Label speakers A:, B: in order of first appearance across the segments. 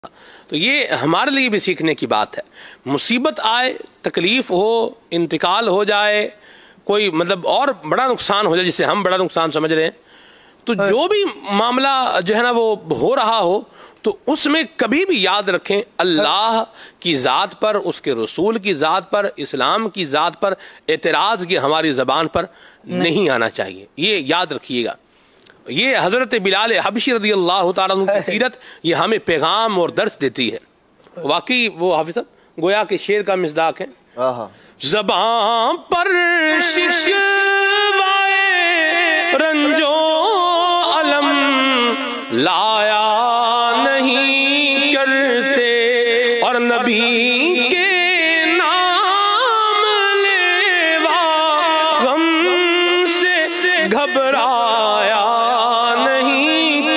A: تو یہ ہمارے لیے بھی سیکھنے کی بات ہے. مصیبت آئے، تکلیف ہو، انتقال ہو جائے، کوئی مطلب اور بڑا نقصان ہو جائے جسے ہم بڑا نقصان سمجھ رہے ہیں، تو جو بھی معاملہ جو ہے نا وہ ہو رہا ہو تو اس میں کبھی بھی یاد رکھیں اللہ کی ذات پر، اس کے رسول کی ذات پر، اسلام کی ذات پر اعتراض کی ہماری زبان پر نہیں آنا چاہیے. یہ یاد رکھیے گا. یہ حضرت بلال حبشی رضی اللہ تعالیٰ عنہ کی سیرت یہ ہمیں پیغام اور درس دیتی ہے. واقعی وہ حافظ صاحب گویا کہ شعر کا مصداق ہے. زبان پر شکوائے رنجو علم لایا نہیں کرتے، اور نبی کے نام لیوا غم سے گھبرایا نہیں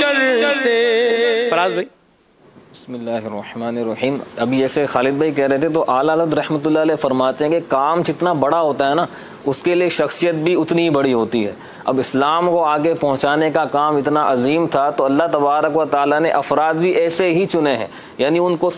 A: کرتے. فراز بھائی
B: بسم اللہ الرحمن الرحیم. ابھی ایسے خالد بھائی کہہ رہے تھے تو اعلیٰ حضرت رحمۃ اللہ علیہ فرماتے ہیں کہ کام جتنا بڑا ہوتا ہے نا اس کے لیے شخصیت بھی اتنی ہی بڑی ہوتی ہے. اب اسلام کو آگے پہنچانے کا کام اتنا عظیم تھا تو اللہ تبارک و تعالیٰ نے افراد بھی ایسے ہی چنے ہیں، یعنی ان کو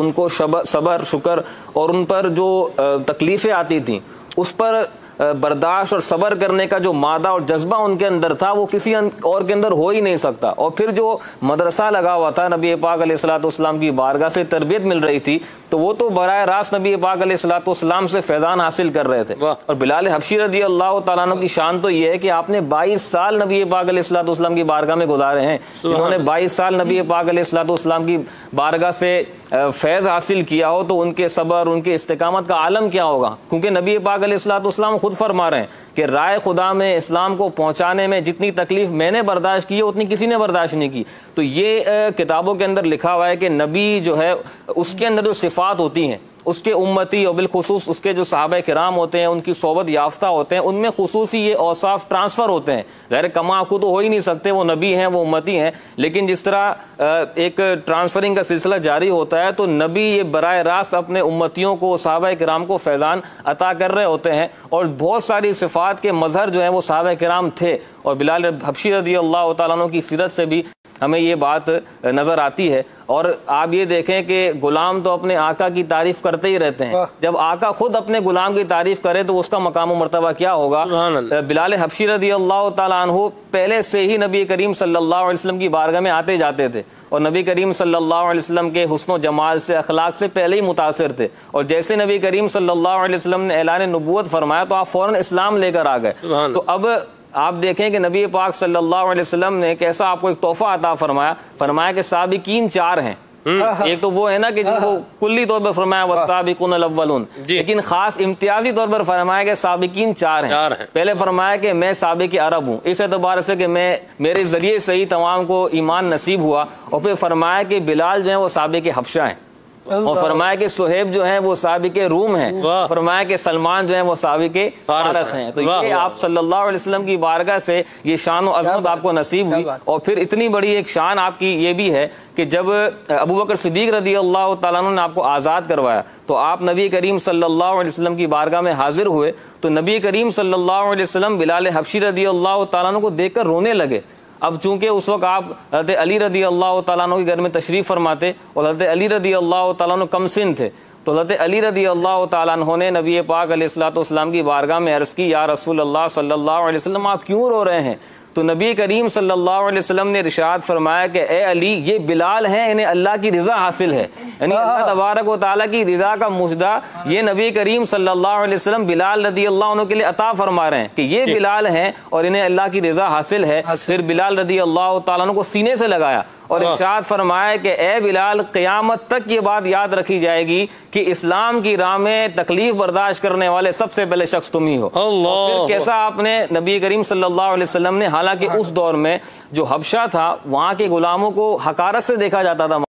B: صبر شکر اور ان پر جو تکلیفیں آتی تھیں اس پر برداشت اور صبر کرنے کا جو مادہ اور جذبہ ان کے اندر تھا وہ کسی اور کے اندر ہو ہی نہیں سکتا. اور پھر جو مدرسہ لگا ہوا تھا، نبی پاک علیہ الصلوۃ والسلام کی بارگاہ سے تربیت مل رہی تھی، تو وہ تو براہ راست نبی پاک علیہ الصلوۃ والسلام سے فیضان حاصل کر رہے تھے. اور بلال حبشی رضی اللہ تعالیٰ عنہ کی شان تو یہ ہے کہ آپ نے 22 سال نبی پاک علیہ الصلوۃ والسلام کی بارگاہ میں گزارے ہیں. انہوں نے 22 سال نبی پاک علیہ الصلوۃ والسلام کی بارگاہ سے فیض حاصل کیا ہو تو ان کے صبر، ان کے استقامت کا عالم کیا ہوگا. کیونکہ نبی پاک علیہ الصلوۃ والسلام خود فرما رہے ہیں کہ رائے خدا میں اسلام کو پہنچانے میں جتنی تکلیف میں نے برداشت کی ہے اتنی کسی نے برداشت نہیں کی. تو یہ کتابوں کے اندر لکھا ہوا ہے کہ نبی جو ہے اس کے اندر جو صفات ہوتی ہیں اس کے امتی اور بالخصوص اس کے جو صحابہ کرام ہوتے ہیں، ان کی صحبت یافتہ ہوتے ہیں، ان میں خصوصی یہ اوصاف ٹرانسفر ہوتے ہیں. غیر کما کو تو ہو ہی نہیں سکتے، وہ نبی ہیں، وہ امتی ہیں، لیکن جس طرح ایک ٹرانسفرنگ کا سلسلہ جاری ہوتا ہے تو نبی یہ براہ راست اپنے امتیوں کو، صحابہ کرام کو فیضان عطا کر رہے ہوتے ہیں. اور بہت ساری صفات کے مظہر جو ہیں وہ صحابہ کرام تھے. اور بلال حبشی رضی اللہ تعالیٰ عنہ کی سیرت سے بھی ہمیں یہ بات نظر آتی ہے. اور آپ یہ دیکھیں کہ غلام تو اپنے آقا کی تعریف کرتے ہی رہتے ہیں، جب آقا خود اپنے غلام کی تعریف کرے تو اس کا مقام و مرتبہ کیا ہوگا. بلال حبشی رضی اللہ تعالیٰ عنہ پہلے سے ہی نبی کریم صلی اللہ علیہ وسلم کی بارگاہ میں آتے جاتے تھے، اور نبی کریم صلی اللہ علیہ وسلم کے حسن و جمال سے، اخلاق سے پہلے ہی متاثر تھے. اور جیسے نبی کریم صلی اللہ علیہ وسلم نے اعلان نبوت فرمایا تو آپ فوراً اسلام لے کر آ گئے. تو اب آپ دیکھیں کہ نبی پاک صلی اللہ علیہ وسلم نے کیسا آپ کو ایک تحفہ عطا فرمایا کہ سابقین 4 ہیں. ایک تو وہ ہے نا کہ جن کو کلی طور پر فرمایا والسابقون الاولون، لیکن خاص امتیازی طور پر فرمایا کہ سابقین 4 ہیں. پہلے فرمایا کہ میں سابق عرب ہوں، اس اعتبار سے کہ میرے ذریعے سے ہی تمام کو ایمان نصیب ہوا. اور پھر فرمایا کہ بلال جو ہیں وہ سابق حبشہ ہیں، اور فرمایا کہ صہیب جو ہیں وہ سابق روم ہیں، فرمایا کہ سلمان جو ہیں وہ سابق فارس ہیں. تو یہ آپ صلی اللہ علیہ وسلم کی بارگاہ سے یہ شان و عظمت آپ کو نصیب ہوئی. اور پھر اتنی بڑی ایک شان آپ کی یہ بھی ہے کہ جب ابو بکر صدیق رضی اللہ تعالیٰ عنہ نے آپ کو آزاد کروایا تو آپ نبی کریم صلی اللہ علیہ وسلم کی بارگاہ میں حاضر ہوئے تو نبی کریم صلی اللہ علیہ وسلم بلال حبشی رضی اللہ تعالیٰ عنہ کو دیکھ کر رونے لگے. اب چونکہ اس وقت آپ حضرت علی رضی اللہ تعالیٰ عنہ کے گھر میں تشریف فرماتے اور حضرت علی رضی اللہ تعالیٰ عنہ کم سن تھے، تو حضرت علی رضی اللہ تعالیٰ عنہ نے نبی پاک علیہ الصلوۃ والسلام کی بارگاہ میں عرض کی، یا رسول اللہ صلی اللہ علیہ وسلم آپ کیوں رو رہے ہیں؟ تو نبی کریم صلی اللہ علیہ وسلم نے ارشاد فرمایا کہ اے علی، یہ بلال ہیں، انہیں اللہ کی رضا حاصل ہے. یعنی اللہ تبارک و تعالیٰ کی رضا کا مژدہ یہ نبی کریم صلی اللہ علیہ وسلم بلال رضی اللہ عنہ کے لیے عطا فرما رہے ہیں کہ یہ بلال ہیں اور انہیں اللہ کی رضا حاصل ہے. پھر بلال رضی اللہ تعالیٰ عنہ کو سینے سے لگایا اور ارشاد فرمایا کہ اے بلال، قیامت تک یہ بات یاد رکھی جائے گی کہ اسلام کی راہ میں تکلیف برداشت کرنے والے سب سے پہلے شخص تم ہی ہو. پھر کیسا آپ نے نبی کریم صلی اللہ علیہ وسلم نے، حالانکہ اس دور میں جو حبشہ تھا وہاں کے غلاموں کو حقارت سے دیکھا جاتا تھا.